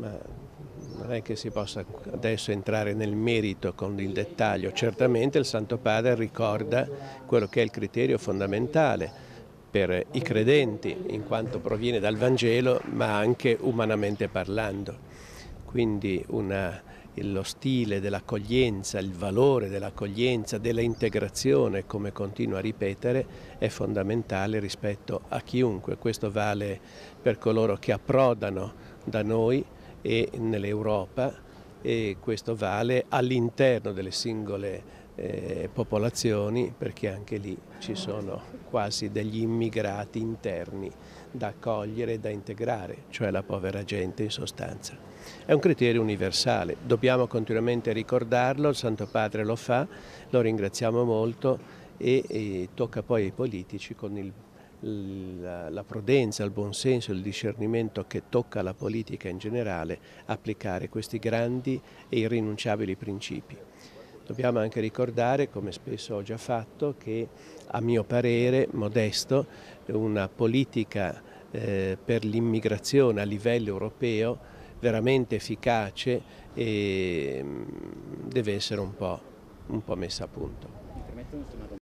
ma non è che si possa adesso entrare nel merito con il dettaglio. Certamente il Santo Padre ricorda quello che è il criterio fondamentale per i credenti, in quanto proviene dal Vangelo, ma anche umanamente parlando. Quindi lo stile dell'accoglienza, il valore dell'accoglienza, dell'integrazione, come continua a ripetere, è fondamentale rispetto a chiunque. Questo vale per coloro che approdano da noi e nell'Europa, e questo vale all'interno delle singole popolazioni, perché anche lì ci sono quasi degli immigrati interni da accogliere e da integrare, cioè la povera gente in sostanza. È un criterio universale, dobbiamo continuamente ricordarlo, il Santo Padre lo fa, lo ringraziamo molto e tocca poi ai politici con la prudenza, il buonsenso, il discernimento che tocca alla politica in generale, applicare questi grandi e irrinunciabili principi. Dobbiamo anche ricordare, come spesso ho già fatto, che a mio parere modesto una politica per l'immigrazione a livello europeo veramente efficace deve essere un po' messa a punto.